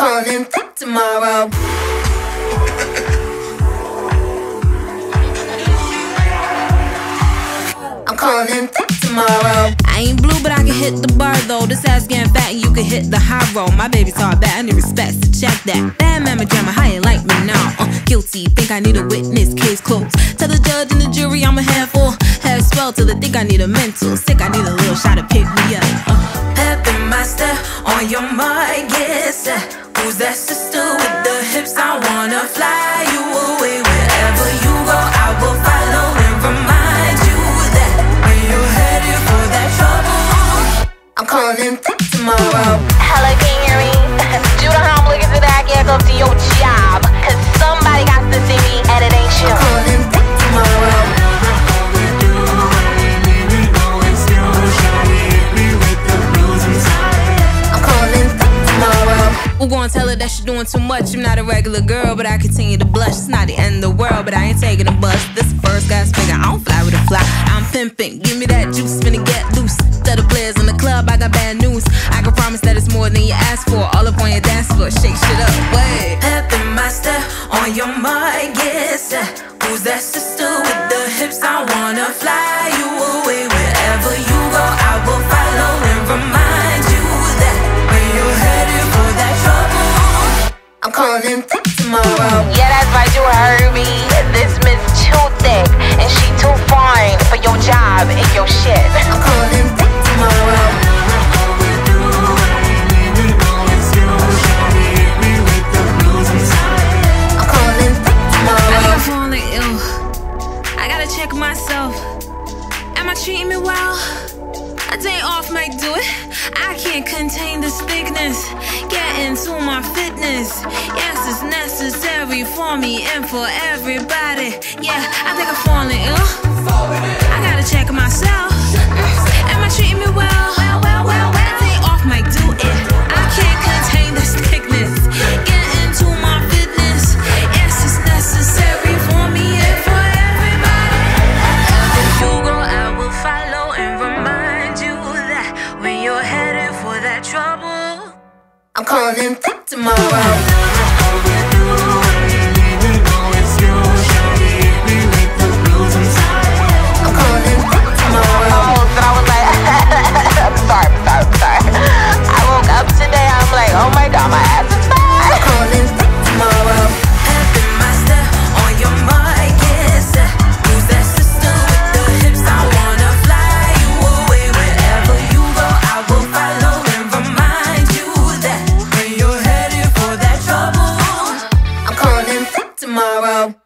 Callin in Thicc tomorrow. I'm callin' in Thicc tomorrow. I ain't blue, but I can hit the bar though. This ass getting fat and you can hit the high roll. My baby's all bad, I need respect, so check that. Bad mama drama, how you like me now? Guilty, think I need a witness, case closed. Tell the judge and the jury I'm a handful. Head swell till they think I need a mental. Sick, I need a little shot to pick me up. Pep in my step, on your mark, get set. Who's that sister with the hips? I wanna fly you away. Wherever you go, I will follow and remind you that when you're headed for that trouble, I'm callin' in Thicc tomorrow. Hello, can you hear me? You know how I'm looking to that get up to your job, cause somebody got to see me and it ain't you. I'm callin' in Thicc tomorrow. Who gon' tell her that she doing too much? I'm not a regular girl, but I continue to blush. It's not the end of the world, but I ain't taking a bus. This first guy's finger, I don't fly with a fly. I'm pimping, give me that juice, finna get loose. Tell the players in the club, I got bad news. I can promise that it's more than you ask for. All up on your dance floor, shake shit up, wait. Pep in my step, on your mark, get set. Who's that sister with the hips? I wanna fly you away. Wherever you go, I will follow and remind you that when you're headed for that trouble, I'm callin' in Thicc tomorrow. Yeah, that's right, you heard me. This Miss too thick, and she too fine for your job and your shit. I'm callin' in Thicc tomorrow. I'm callin' in Thicc tomorrow. I think I'm falling ill. I gotta check myself. Am I treating me well? A day off might do it. I can't contain this thickness. Get into my fitness. Yes, it's necessary for me and for everybody. Yeah, I think I'm falling ill. I gotta check myself. Am I treating me well? A day off might do it. I can't contain this thickness. Get into my fitness. Yes, it's necessary for me and for everybody. If you go, I will follow and remind you that when you're headed for that trouble, I'm callin' in Thicc tomorrow. Tomorrow.